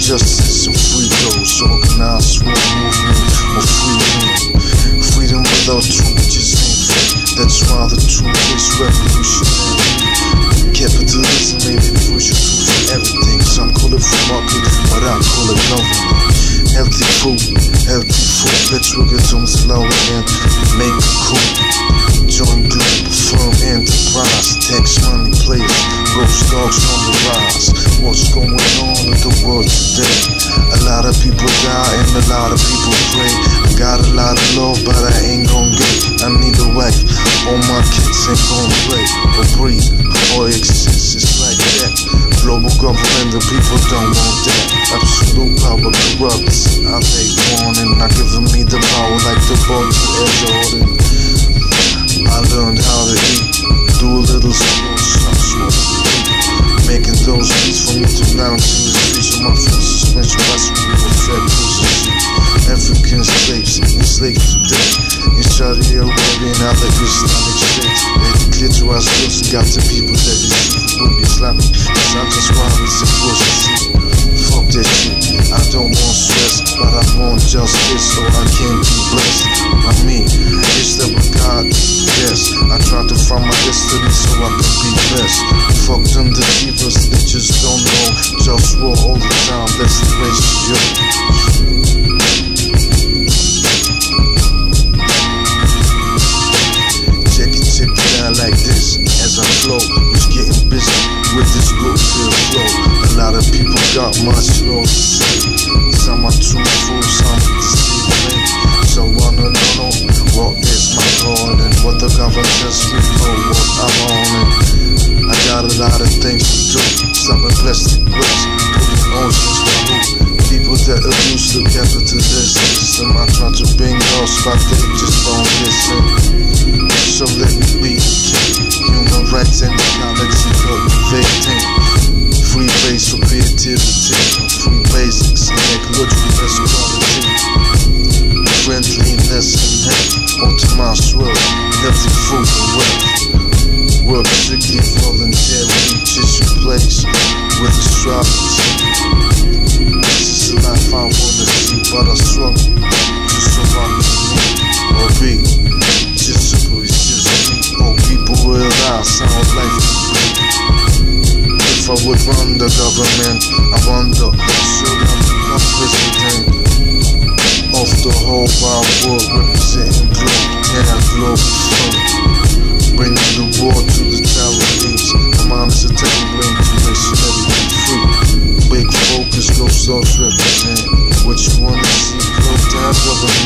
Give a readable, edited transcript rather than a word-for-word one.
justice and free those, organized war movement or freedom. Freedom without truth just ain't free. That's why the truth is revolutionary. Capitalism ain't the crucial truth for everything. Some call it free market, but I call it government. Healthy food, let's work it on slow and make it cool. Join Globalfirm enterprise, tax money players, GhostDogz on the rise. What's going on in the world today? A lot of people die and a lot of people pray. I got a lot of love, but I ain't gon' get. I need a wife, all my kids ain't gon' play or breathe or exist. It's like that. Global government, the people don't want that. Absolute power corrupts. I take warning, not giving me the power like the boy to Jordan. I learned how to eat, do a little small, making those beats for me to lounge in the streets of my full suspension. Watch me with fat cruisers. African slaves, enslaved today. In Saudi Arabia and other Islamic states. They declare to our skills and got the people that is would be Islamic. Cause I'm just wild and supposed to see. Fuck that shit, I don't want stress, but I want justice so I can be blessed. I mean, it's the God, yes. I try to find my destiny so I can be blessed. Fuck them deceivers, they just don't know. JustWar all the time, that's the ratio. Check it out like this, as I flow, who's getting busy with this good flow. A lot of people got much love to say. Some are truthful, some deceiving. So wanna know what is my God and what the government tells me know what I'm on. And I got a lot of things to do. Stopping plastic waste, putting oceans for who? People that abuse the capitalist system. I try to bring those but they just don't listen. So let me be human rights and equality cultivating. Free base for creativity, free basics and ecological equality. Friendliness and hate, optimized world, healthy food and wealth. Work strictly voluntarily, just your place with astrology. This is the life I wanna see, but I struggle to survive or be. Just a breeze, just me, or people will die, sound like if I would run the government, I wonder, should I become president of the whole wide world, representing Globalfirm, bringing the war to the tower leaves. My mind is a table inclination, let it be free. Big focus, GhostDogz represent. What you wanna see, go down, government.